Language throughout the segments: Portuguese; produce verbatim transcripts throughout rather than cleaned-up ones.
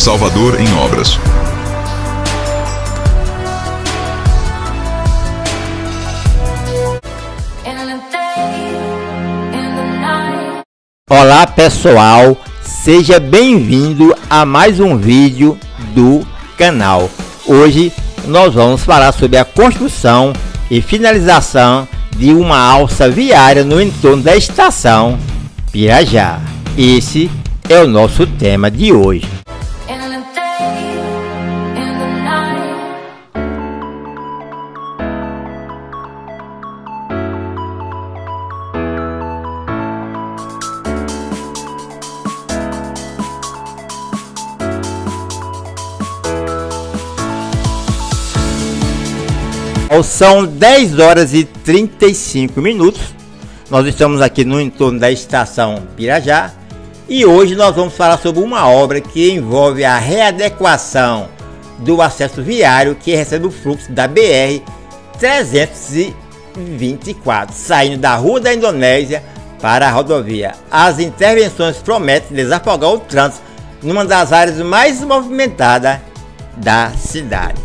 Salvador em Obras. Olá pessoal, seja bem-vindo a mais um vídeo do canal. Hoje nós vamos falar sobre a construção e finalização de uma alça viária no entorno da estação Pirajá. Esse é o nosso tema de hoje. São dez horas e trinta e cinco minutos. Nós estamos aqui no entorno da estação Pirajá e hoje nós vamos falar sobre uma obra que envolve a readequação do acesso viário que recebe o fluxo da B R trezentos e vinte e quatro, saindo da Rua da Indonésia para a rodovia. As intervenções prometem desafogar o trânsito numa das áreas mais movimentadas da cidade.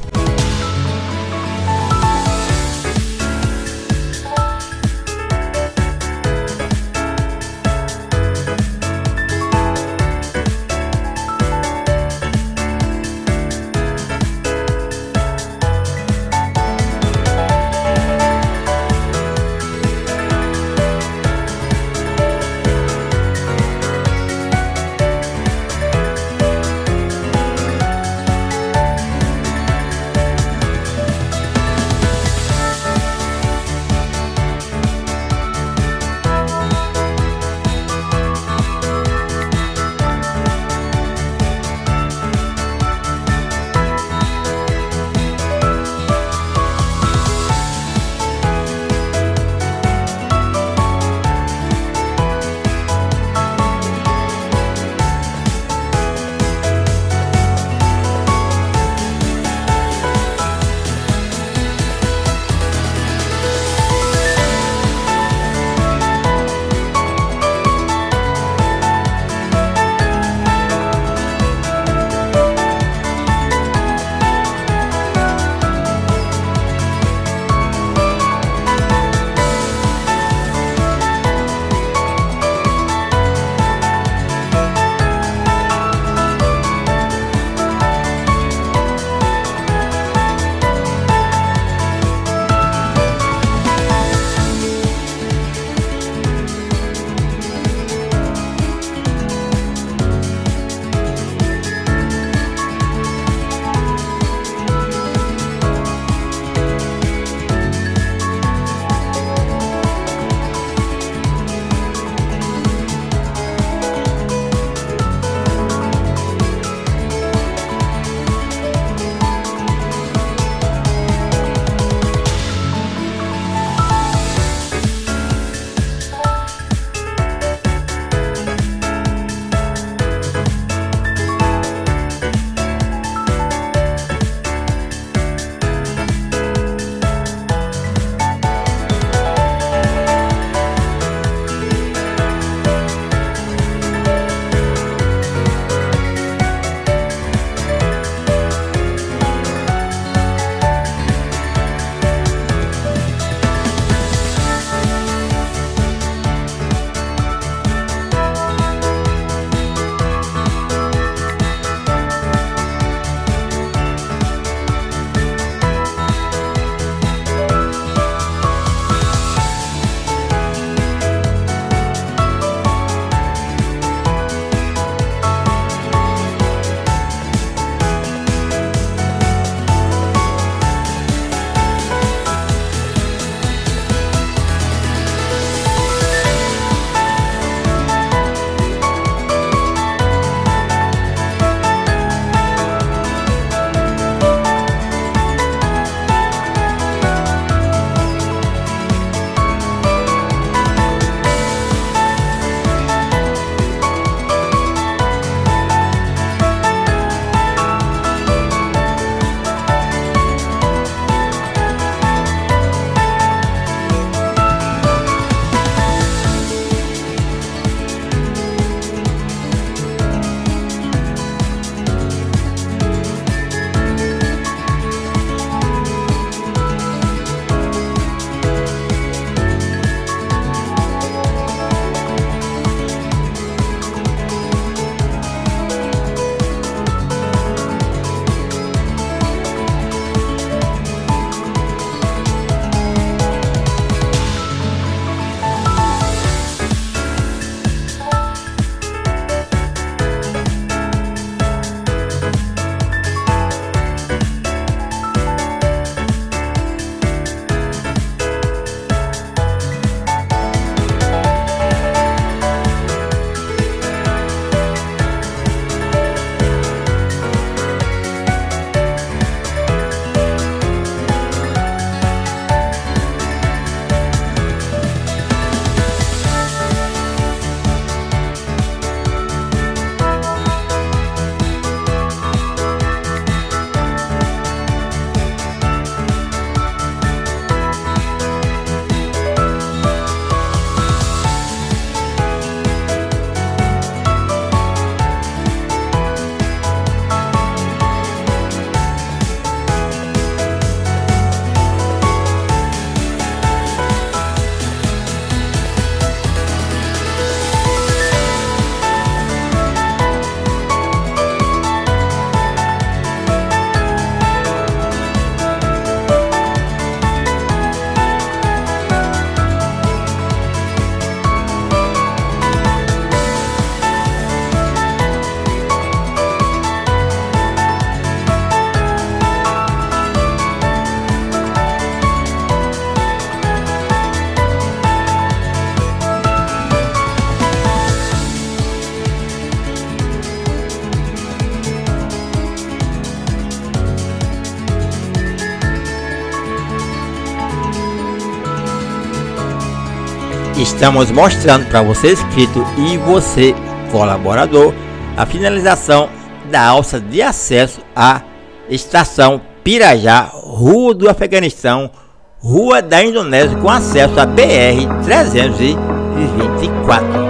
estamos mostrando para você inscrito e você colaborador a finalização da alça de acesso à estação Pirajá, Rua do Afeganistão, Rua da Indonésia, com acesso a B R trezentos e vinte e quatro.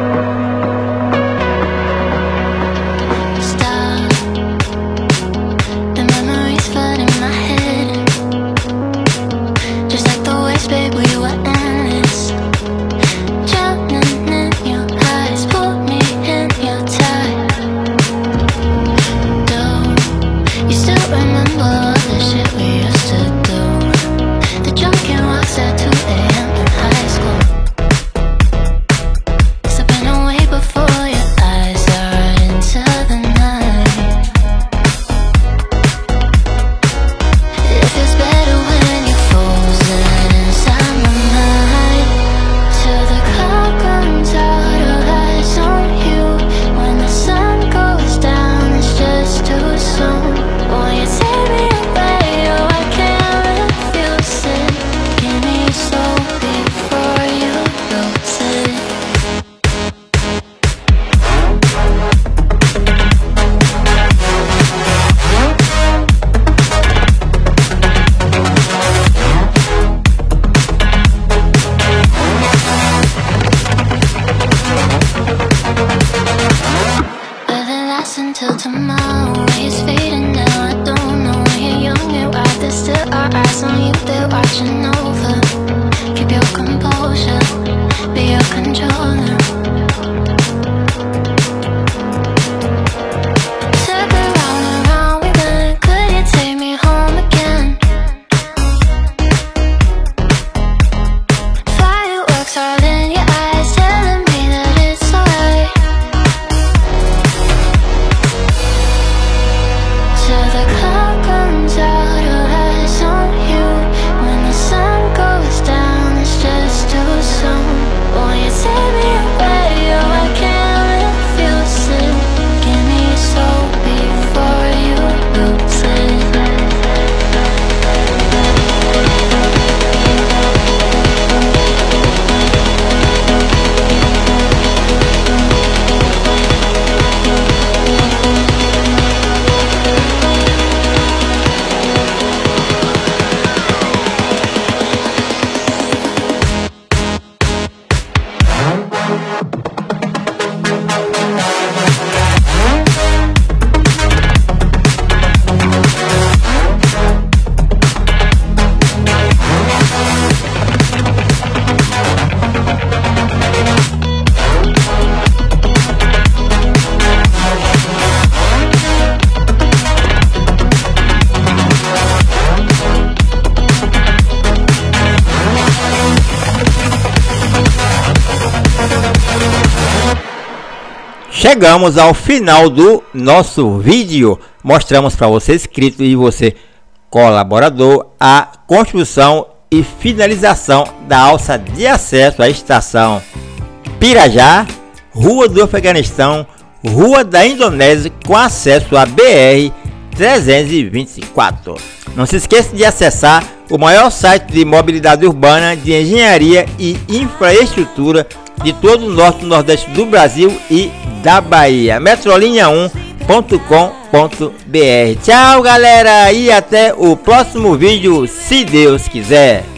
Until tomorrow, it's fading now. I don't know when you're young and wild. There's still our eyes on you, they're watching over. Keep your composure, be your controller. Circle round and round we went. Could you take me home again? Fireworks all in your eyes, telling me that it's alright. Till the clock comes out, all eyes on you. When the sun goes down, it's just too soon. Won't you take me away? Oh, I can't refuse it. Give me your soul before you lose it. Chegamos ao final do nosso vídeo. Mostramos para você inscrito e você colaborador a construção e finalização da alça de acesso à estação Pirajá, Rua do Afeganistão, Rua da Indonésia, com acesso a B R trezentos e vinte e quatro. Não se esqueça de acessar o maior site de mobilidade urbana, de engenharia e infraestrutura de todo o norte e nordeste do Brasil e da Bahia, metrolinha um ponto com ponto br. Tchau, galera, e até o próximo vídeo, se Deus quiser.